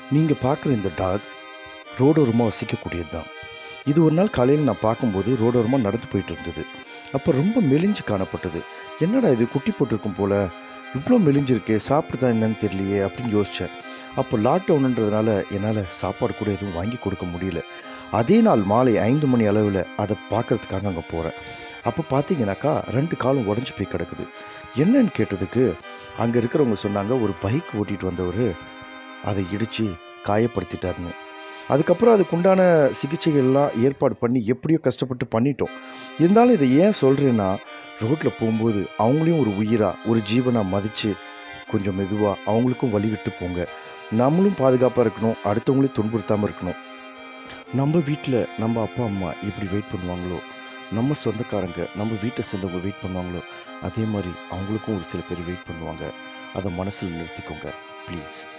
நீங்கள் பார்க்குற இந்த டாக் ரோடோரமாக வசிக்கக்கூடியது தான். இது ஒரு நாள் காலையில் நான் பார்க்கும்போது ரோடோரமாக நடந்து போயிட்டு இருந்தது. அப்போ ரொம்ப மெலிஞ்சு காணப்பட்டது. என்னடா இது குட்டி போட்டிருக்கும் போல், இவ்வளோ மெலிஞ்சிருக்கே, சாப்பிடுதா என்னன்னு தெரியலையே அப்படின்னு யோசித்தேன். அப்போ லாக்டவுனுன்றதுனால என்னால் சாப்பாடு கூட எதுவும் வாங்கி கொடுக்க முடியல. அதே நாள் மாலை 5 மணி அளவில் அதை பார்க்குறதுக்காக அங்கே போகிறேன். அப்போ பார்த்தீங்கன்னாக்கா 2 காலும் உடஞ்சி போய் கிடக்குது. என்னன்னு கேட்டதுக்கு அங்கே இருக்கிறவங்க சொன்னாங்க, ஒரு பைக் ஓட்டிகிட்டு வந்தவர் அதை இடித்து காயப்படுத்திட்டாருன்னு. அதுக்கப்புறம் அதுக்குண்டான சிகிச்சைகள்லாம் ஏற்பாடு பண்ணி எப்படியோ கஷ்டப்பட்டு பண்ணிட்டோம். இருந்தாலும் இதை ஏன் சொல்கிறேன்னா, ரோட்டில் போகும்போது அவங்களையும் ஒரு உயிராக, ஒரு ஜீவனாக மதித்து கொஞ்சம் மெதுவாக அவங்களுக்கும் வழி விட்டு போங்க. நம்மளும் பாதுகாப்பாக இருக்கணும், அடுத்தவங்களையும் துன்புறுத்தாமல் இருக்கணும். நம்ம வீட்டில் நம்ம அப்பா அம்மா எப்படி வெயிட் பண்ணுவாங்களோ, நம்ம சொந்தக்காரங்க நம்ம வீட்டை சேர்ந்தவங்க வெயிட் பண்ணுவாங்களோ, அதே மாதிரி அவங்களுக்கும் ஒரு சில பேர் வெயிட் பண்ணுவாங்க. அதை மனசில் நிறுத்திக்கோங்க ப்ளீஸ்.